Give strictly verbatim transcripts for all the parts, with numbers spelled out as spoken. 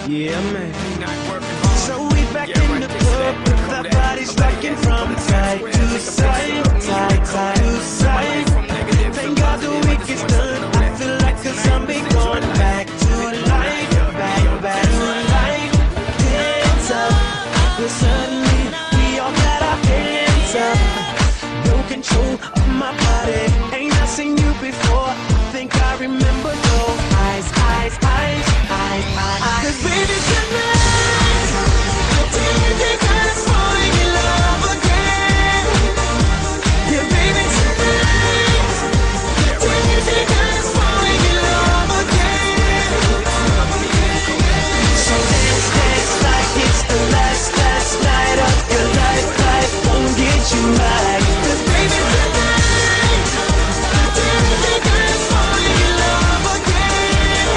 Yeah, man. So we back in the club with our bodies rocking from side to side, side, side to side. Thank God the week is done. I feel like a zombie going back to life, back, back to life. Hands up, well suddenly we all got our hands up. No control of my body. Ain't I seen you before? I think I remember those eyes, eyes, eyes, eyes, eyes. 'Cause baby tonight, I think I'm falling in love again. Yeah, baby tonight, I think I'm falling in love again. So dance, dance like it's the last, last night of your life. Life won't get you right. 'Cause baby tonight, I think I'm falling in love again.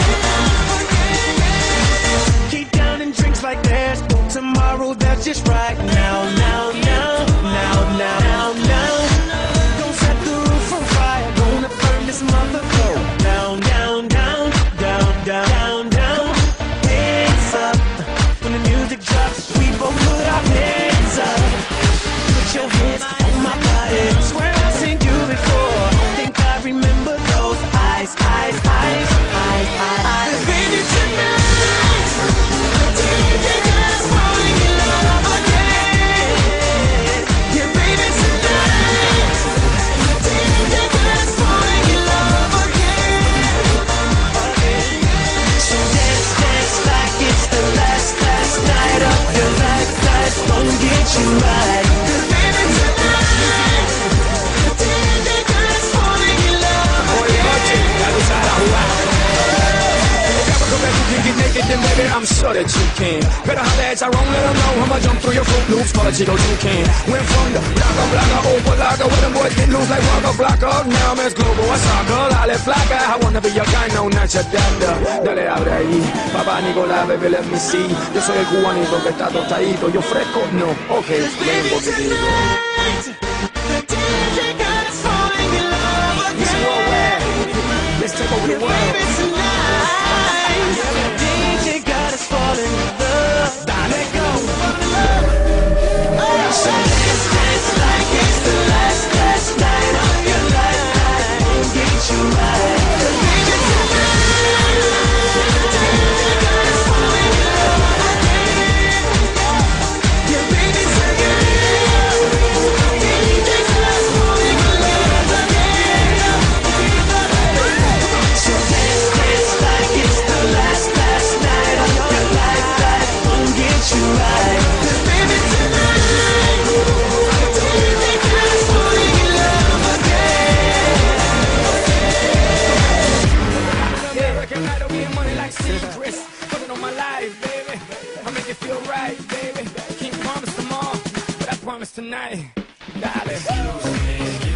Keep down and drinks like there's no tomorrow. That's just right now, now, now, now, now, now, now. Don't set the roof on fire. Gonna burn this mother cold. Down, down, down, down, down, down, down. Hands up. When the music drops, we both put our hands up. Put your hands on my body. Swear I've seen you before. Think I remember those eyes, eyes, eyes, eyes, eyes, eyes. Baby tonight, I think I'm falling in love again. Yeah, baby tonight, I think I'm falling in love again. So dance, dance like it's the last, last night of your life. Life won't get you right. 'Cause baby tonight, I think I'm falling in love again. Get naked, then baby, I'm sure that you can. Better holler at Tyrone, let them know I'ma jump through your Fruit Loops, call a Chico you can. Went from the blocker, blocker, over locker, where them boys get loose like Waka Flocka. Now I'm as global as soccer, dale flaca. I wanna be your guy, no, not your dada. Dale, abre ahí, papá Nicolás, baby, let me see. Yo soy el cubanito que está tostadito, yo fresco, no, ok, ven un poquitito. Miss Worldwide, let's take over the world. D J got us falling in love. Let go. So dance, dance like it's the last, last night of your life. Life won't get you right. 'Cause baby tonight, D J got us falling in love again. Yeah, baby tonight, D J got us falling in love again. So dance, dance like it's the last, last night of your life. Life won't get you right. 'Cause baby tonight, D J got us falling in love again. Yeah, working right over your money like secrets. Putting on my life, baby. I make it feel right, baby. Can't promise tomorrow, but I promise tonight, darling.